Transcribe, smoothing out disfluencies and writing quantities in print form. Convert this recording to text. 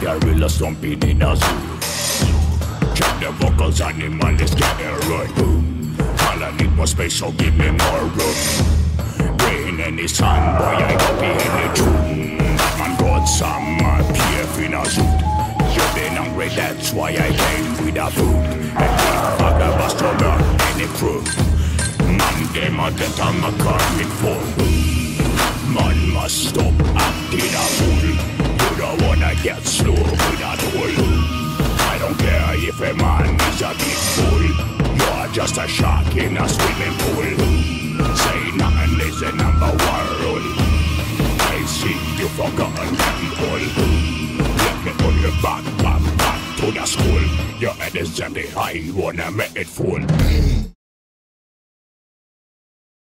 gorilla stomping in a zoo. Check the vocals, animal is getting right. All I need more space, so give me more room. Rain any sun, boy, I don't be any tune. Man got some PF in a suit. You been hungry, that's why I came with a food. And big father was to learn any crew. Man, them are the tongue a coming full. Man must stop acting a fool. You don't wanna get slow with a tool. I don't care if a man is a big fool. You're just a shark in a swimming pool. Say nothing is the number one rule. I see you forgotten them all. Let me pull you back to the school. Your head is empty, I wanna make it full.